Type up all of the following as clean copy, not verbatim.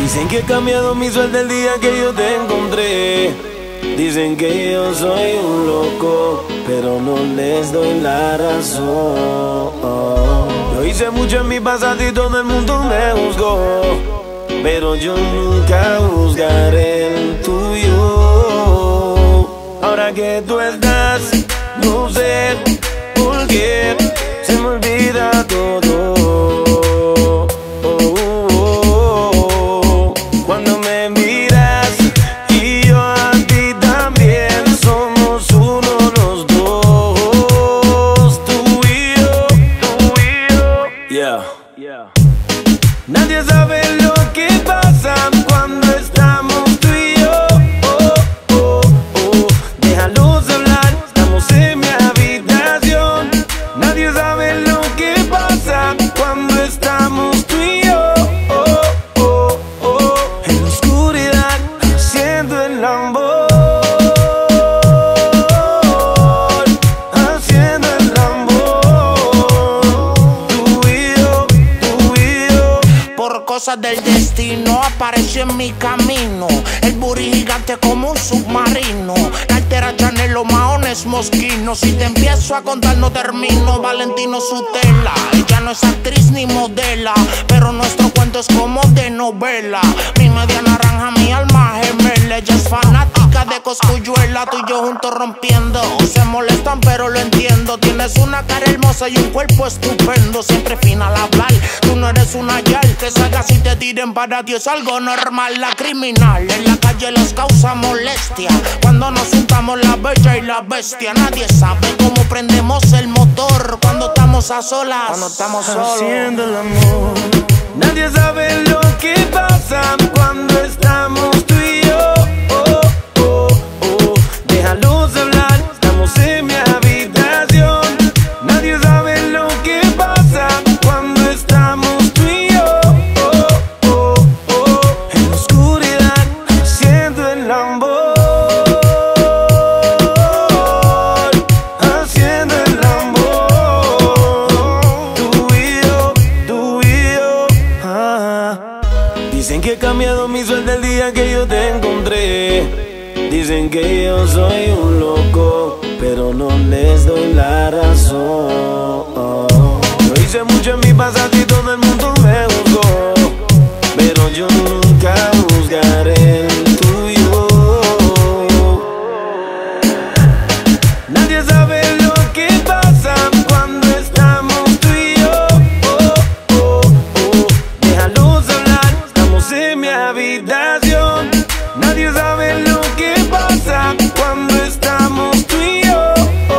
Dicen que he cambiado mi suerte el día que yo te encontré. Dicen que yo soy un loco, pero no les doy la razón. Yo hice mucho en mi pasado y todo el mundo me juzgó, pero yo nunca juzgaré el tuyo. Ahora que tú estás, no sé por qué se me olvida todo. Cuando me miras y yo a ti también, somos uno los dos, tú y yo, yeah. Nadie sabe lo que pasa cuando estamos tú y yo. Déjalos hablar, estamos en mi habitación. Nadie sabe lo que pasa cuando estamos tú y yo. En la oscuridad, haciendo el amor. Haciendo el amor. Tú y yo. Por cosas del destino apareció en mi camino el booty gigante como un submarino. La altera Chanel, los maones mosquinos. Si te empiezo a contar no termino. Valentino Sutela, ella no es actriz ni modela, pero nuestro cuento es como de novela. Mi media naranja, mi alma gemela. Ella es fanática de Cosculluela, tú y yo juntos rompiendo. Se molestan pero lo entiendo. Tienes una cara hermosa y un cuerpo estupendo. Siempre fina al hablar, tú no eres una yal que salgas y te tiren para ti es algo normal. La criminal en la calle les causa molestia. Cuando nos juntamos la bella y la bestia. Nadie sabe cómo prendemos el motor cuando estamos a solas, cuando estamos solos. Haciendo el amor. Nadie sabe lo que pasa cuando estamos tú y yo. Déjalos hablar, estamos en mi habitación. Nadie sabe lo que pasa cuando estamos tú y yo. En la oscuridad, haciendo el amor. Haciendo el amor. Tú y yo. Dicen que he cambiado mi suerte el día que yo te encontré. Dicen que yo soy un loco, pero no les doy la razón. Yo hice mucho en mi pasado y todo el mundo me juzgó, pero yo nunca juzgaré el tuyo. Nadie sabe lo que pasa cuando estamos tú y yo. Déjalos hablar, estamos en mi habitación. Nadie sabe lo que pasa cuando estamos tú y yo.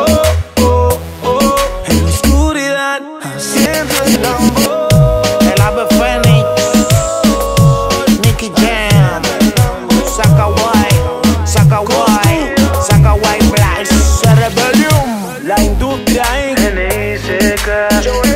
En la oscuridad, haciendo el amor. El ave Fénix, Nicky Jam, Sakaway Black, La industria en NICK.